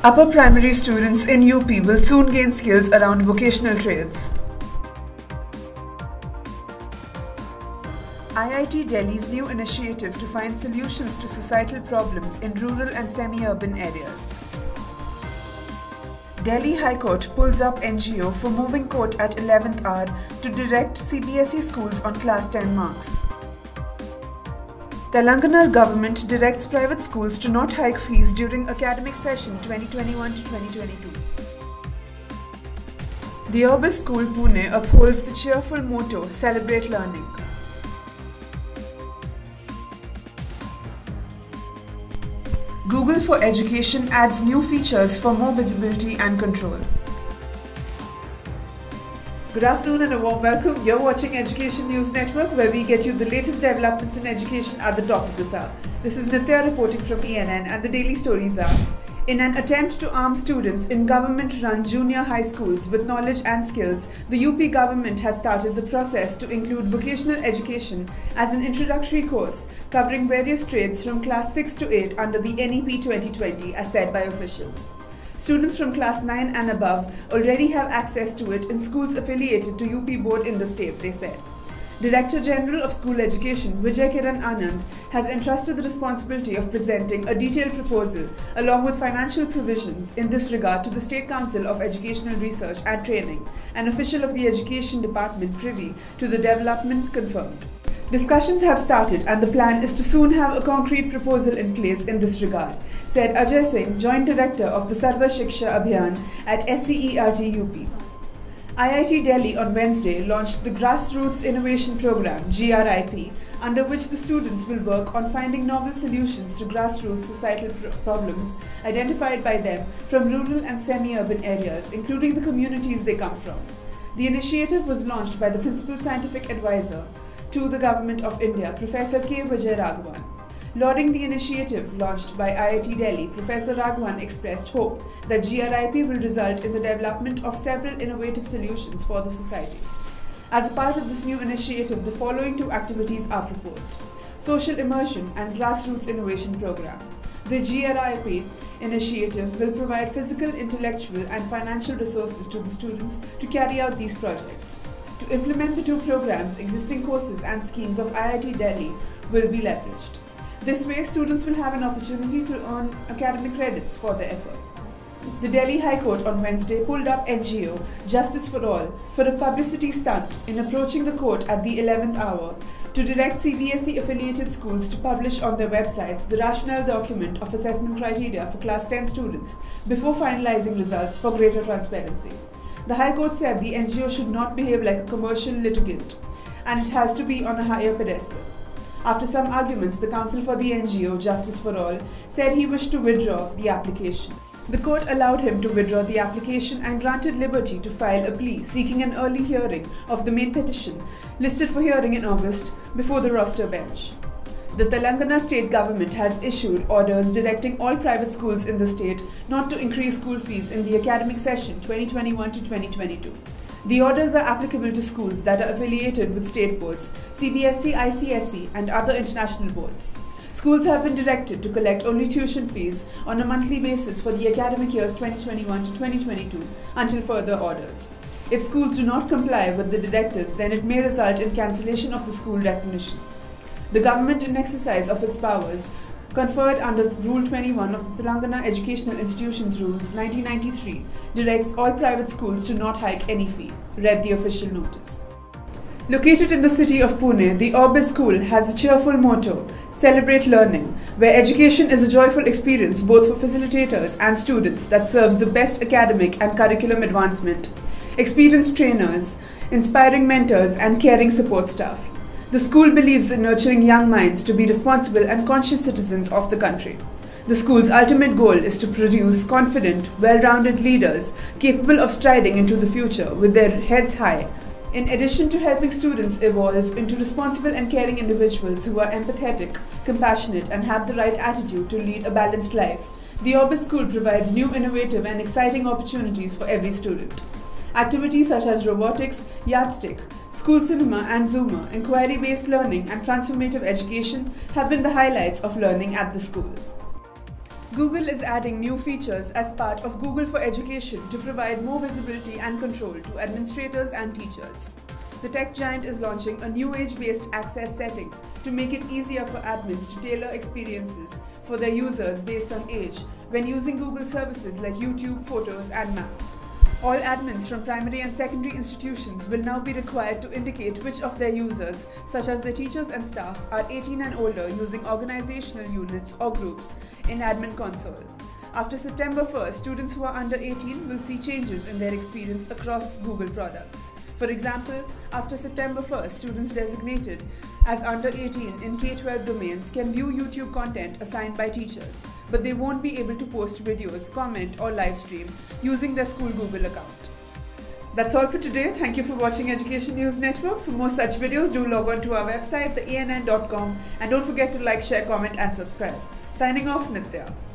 Upper primary students in UP will soon gain skills around vocational trades. IIT Delhi's new initiative to find solutions to societal problems in rural and semi-urban areas. Delhi High Court pulls up NGO for moving court at 11th hour to direct CBSE schools on Class 10 marks. Telangana government directs private schools to not hike fees during academic session 2021 to 2022. The Orbis School Pune upholds the cheerful motto "Celebrate Learning." Google for Education adds new features for more visibility and control. Good afternoon and a warm welcome. You're watching Education News Network, where we get you the latest developments in education at the top of this hour. This is Nitya reporting from ENN, and the daily stories are: in an attempt to arm students in government-run junior high schools with knowledge and skills, the UP government has started the process to include vocational education as an introductory course covering various trades from class 6 to 8 under the NEP 2020, as said by officials. Students from class 9 and above already have access to it in schools affiliated to UP board in the state, they said. Director General of School Education Vijay Kiran Anand has entrusted the responsibility of presenting a detailed proposal along with financial provisions in this regard to the State Council of Educational Research and Training. An official of the Education Department privy to the development confirmed. Discussions have started and the plan is to soon have a concrete proposal in place in this regard, said Ajay Singh, Joint Director of the Sarva Shiksha Abhiyan at SCERT UP. IIT Delhi on Wednesday launched the Grassroots Innovation Program (GRIP), under which the students will work on finding novel solutions to grassroots societal problems identified by them from rural and semi-urban areas, including the communities they come from. The initiative was launched by the Principal Scientific Advisor to the Government of India, Professor K. Vijay Raghavan. Lauding the initiative launched by IIT Delhi, Professor Raghavan expressed hope that GRIP will result in the development of several innovative solutions for the society. As a part of this new initiative, the following two activities are proposed: Social Immersion and Grassroots Innovation Program. The GRIP initiative will provide physical, intellectual and financial resources to the students to carry out these projects. To implement the two programs, existing courses and schemes of IIT Delhi will be leveraged. This way, students will have an opportunity to earn academic credits for their effort. The Delhi High Court on Wednesday pulled up NGO Justice for All for a publicity stunt in approaching the court at the 11th hour to direct CBSE affiliated schools to publish on their websites the rationale document of assessment criteria for class 10 students before finalizing results for greater transparency. The High Court said the NGO should not behave like a commercial litigant and it has to be on a higher pedestal. After some arguments, the counsel for the NGO, Justice for All, said he wished to withdraw the application. The court allowed him to withdraw the application and granted liberty to file a plea seeking an early hearing of the main petition, listed for hearing in August, before the roster bench. The Telangana state government has issued orders directing all private schools in the state not to increase school fees in the academic session 2021 to 2022. The orders are applicable to schools that are affiliated with state boards, CBSE, ICSE and other international boards. Schools have been directed to collect only tuition fees on a monthly basis for the academic years 2021 to 2022 until further orders. If schools do not comply with the directives, then it may result in cancellation of the school recognition. The government, in exercise of its powers conferred under Rule 21 of the Telangana Educational Institutions Rules 1993, directs all private schools to not hike any fee, read the official notice. Located in the city of Pune, the Orbis School has a cheerful motto, "Celebrate Learning," where education is a joyful experience both for facilitators and students that serves the best academic and curriculum advancement, experienced trainers, inspiring mentors and caring support staff. The school believes in nurturing young minds to be responsible and conscious citizens of the country. The school's ultimate goal is to produce confident, well-rounded leaders capable of striding into the future with their heads high, in addition to helping students evolve into responsible and caring individuals who are empathetic, compassionate and have the right attitude to lead a balanced life. The Orbis School provides new, innovative and exciting opportunities for every student. Activities such as robotics, yardstick, school cinema and Zoomer, inquiry-based learning and transformative education have been the highlights of learning at the school. Google is adding new features as part of Google for Education to provide more visibility and control to administrators and teachers. The tech giant is launching a new age-based access setting to make it easier for admins to tailor experiences for their users based on age when using Google services like YouTube, Photos, and Maps. All admins from primary and secondary institutions will now be required to indicate which of their users, such as their teachers and staff, are 18 and older using organizational units or groups in Admin Console. After September 1st, students who are under 18 will see changes in their experience across Google products. For example, after September 1st, students designated as under 18 in K-12 domains can view YouTube content assigned by teachers, but they won't be able to post videos, comment, or live stream using their school Google account. That's all for today. Thank you for watching Education News Network. For more such videos, do log on to our website, theann.com, and don't forget to like, share, comment, and subscribe. Signing off, Nitya.